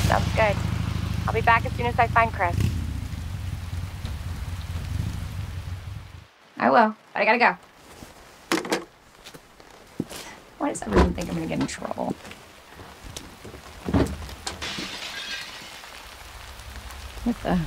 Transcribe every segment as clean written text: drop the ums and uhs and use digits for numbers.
Sounds good. I'll be back as soon as I find Chris. I will, but I gotta go. Why does everyone think I'm gonna get in trouble? What the?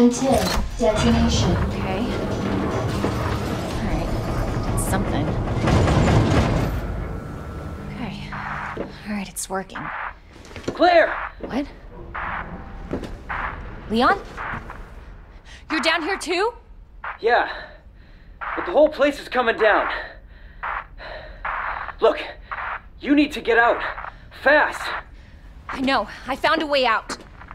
Until detonation. Okay. Alright. That's something. Okay. Alright, it's working. Claire! What? Leon? You're down here too? Yeah, but the whole place is coming down. Look, you need to get out. Fast! I know. I found a way out.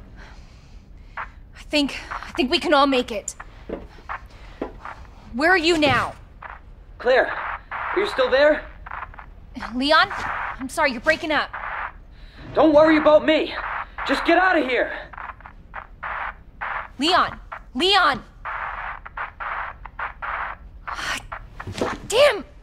I think we can all make it. Where are you now? Claire, are you still there? Leon? I'm sorry, you're breaking up. Don't worry about me. Just get out of here. Leon! Leon! Damn!